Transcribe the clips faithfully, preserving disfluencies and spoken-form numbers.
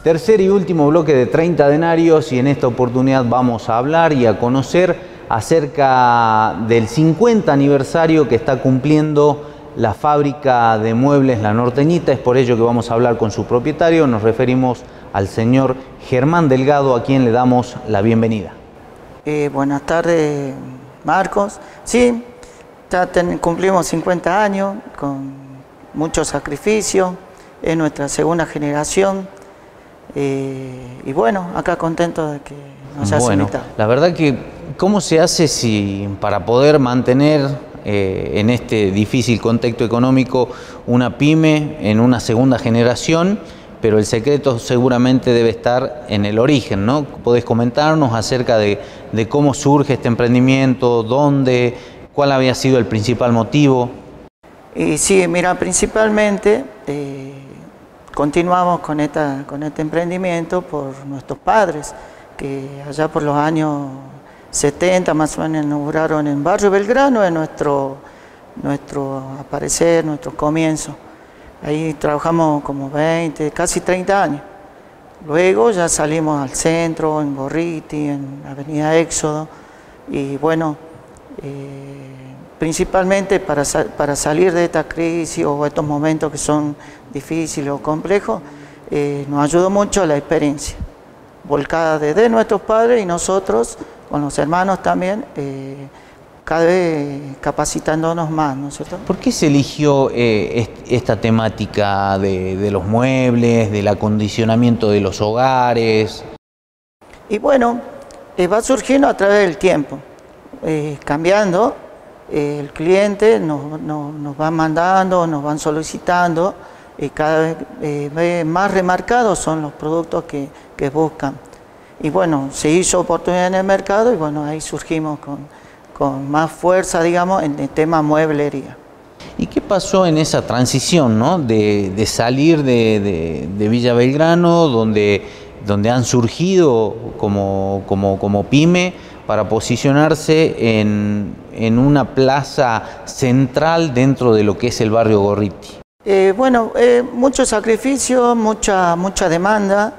Tercer y último bloque de treinta denarios, y en esta oportunidad vamos a hablar y a conocer acerca del cincuenta aniversario que está cumpliendo la fábrica de muebles La Norteñita. Es por ello que vamos a hablar con su propietario. Nos referimos al señor Germán Delgado, a quien le damos la bienvenida. Eh, buenas tardes, Marcos. Sí, ya ten, cumplimos cincuenta años con mucho sacrificio. Es nuestra segunda generación. Eh, y bueno, acá contento de que nos hayas bueno, invitado. La verdad que, ¿cómo se hace si para poder mantener eh, en este difícil contexto económico una pyme en una segunda generación? Pero el secreto seguramente debe estar en el origen, ¿no? ¿Podés comentarnos acerca de, de cómo surge este emprendimiento, dónde, cuál había sido el principal motivo? Y sí, mira, principalmente eh, continuamos con, esta, con este emprendimiento por nuestros padres, que allá por los años setenta más o menos inauguraron en Barrio Belgrano, en nuestro, nuestro aparecer, nuestro comienzo. Ahí trabajamos como veinte, casi treinta años. Luego ya salimos al centro, en Gorriti, en Avenida Éxodo. Y bueno, eh, principalmente para, para salir de esta crisis o estos momentos que son difíciles o complejos, eh, nos ayudó mucho la experiencia, volcada desde nuestros padres y nosotros, con los hermanos también, eh, cada vez capacitándonos más, ¿no es cierto? ¿Por qué se eligió eh, est esta temática de, de los muebles, del acondicionamiento de los hogares? Y bueno, eh, va surgiendo a través del tiempo, eh, cambiando, eh, el cliente nos, nos, nos va mandando, nos van solicitando, y cada vez eh, más remarcados son los productos que, que buscan. Y bueno, se hizo oportunidad en el mercado y bueno, ahí surgimos con... con más fuerza, digamos, en el tema mueblería. ¿Y qué pasó en esa transición, ¿no? de, de salir de, de, de Villa Belgrano, donde, donde han surgido como, como, como pyme, para posicionarse en, en una plaza central dentro de lo que es el barrio Gorriti? Eh, bueno, eh, mucho sacrificio, mucha, mucha demanda,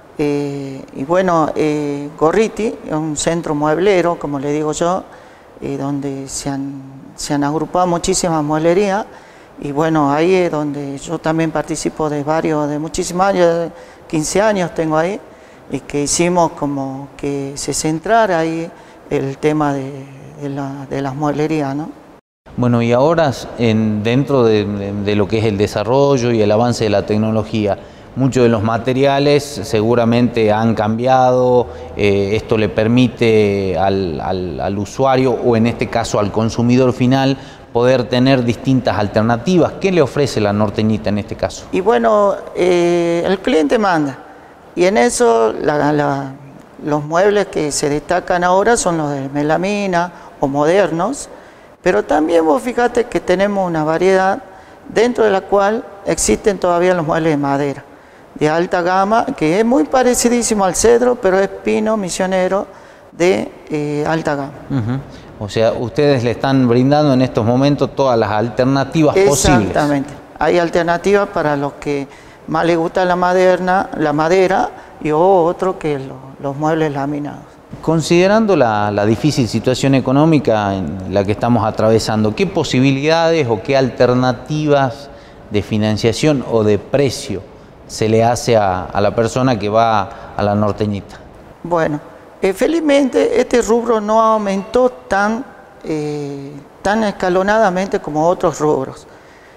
eh, y bueno, eh, Gorriti es un centro mueblero, como le digo yo, Eh, donde se han, se han agrupado muchísimas mueblerías y bueno, ahí es donde yo también participo de varios, de muchísimos años, quince años tengo ahí, y que hicimos como que se centrara ahí el tema de, de, la, de las mueblerías, ¿no? Bueno, y ahora en, dentro de, de, de lo que es el desarrollo y el avance de la tecnología, muchos de los materiales seguramente han cambiado, eh, esto le permite al, al, al usuario o en este caso al consumidor final poder tener distintas alternativas. ¿Qué le ofrece La Norteñita en este caso? Y bueno, eh, el cliente manda y en eso la, la, los muebles que se destacan ahora son los de melamina o modernos, pero también vos fíjate que tenemos una variedad dentro de la cual existen todavía los muebles de madera de alta gama, que es muy parecidísimo al cedro, pero es pino misionero de eh, alta gama. Uh-huh. O sea, ustedes le están brindando en estos momentos todas las alternativas posibles. Exactamente. Hay alternativas para los que más les gusta la madera, la madera y otro que lo, los muebles laminados. Considerando la, la difícil situación económica en la que estamos atravesando, ¿qué posibilidades o qué alternativas de financiación o de precio se le hace a, a la persona que va a La Norteñita? Bueno, eh, felizmente este rubro no aumentó tan, eh, tan escalonadamente como otros rubros.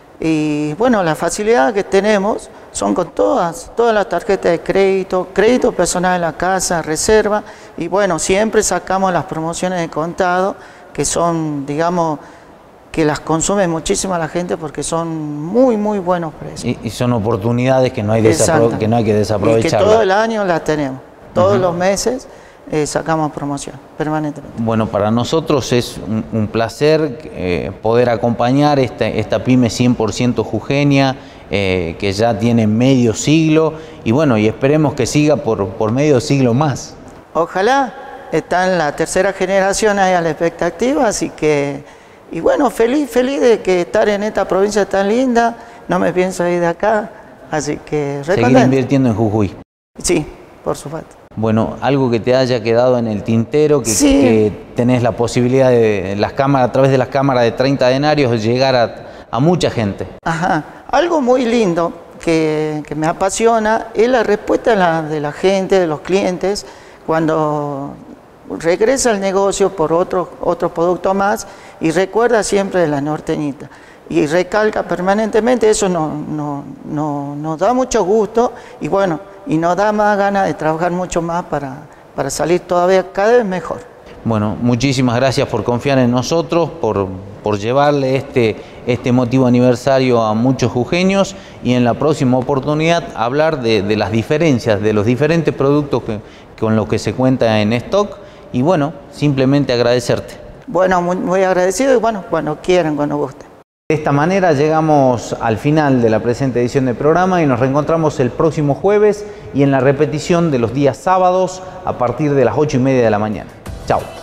Y bueno, las facilidades que tenemos son con todas, todas las tarjetas de crédito, crédito personal en la casa, reserva, y bueno, siempre sacamos las promociones de contado, que son, digamos, que las consume muchísimo la gente porque son muy, muy buenos precios. Y, y son oportunidades que no hay, que no hay que desaprovechar. Y que todo el año las tenemos, todos uh-huh. los meses eh, sacamos promoción, permanentemente. Bueno, para nosotros es un, un placer eh, poder acompañar esta, esta pyme cien por ciento jujeña, eh, que ya tiene medio siglo, y bueno, y esperemos que siga por, por medio siglo más. Ojalá, está en la tercera generación ahí a la expectativa, así que... Y bueno, feliz, feliz de que estar en esta provincia tan linda, no me pienso ir de acá, así que... Seguir invirtiendo en Jujuy. Sí, por supuesto. Bueno, algo que te haya quedado en el tintero, que, sí. que tenés la posibilidad de las cámaras, a través de las cámaras de treinta denarios, llegar a, a mucha gente. Ajá. Algo muy lindo que, que me apasiona es la respuesta de la, de la gente, de los clientes, cuando regresa al negocio por otro, otro producto más y recuerda siempre de la norteñita. Y recalca permanentemente, eso nos no, no, no da mucho gusto y bueno, y nos da más ganas de trabajar mucho más para, para salir todavía cada vez mejor. Bueno, muchísimas gracias por confiar en nosotros, por, por llevarle este, este motivo aniversario a muchos jujeños y en la próxima oportunidad hablar de, de las diferencias, de los diferentes productos que, con los que se cuenta en stock y bueno, simplemente agradecerte. Bueno, muy, muy agradecido y bueno, cuando quieran, cuando gusten. De esta manera llegamos al final de la presente edición del programa y nos reencontramos el próximo jueves y en la repetición de los días sábados a partir de las ocho y media de la mañana. Chao.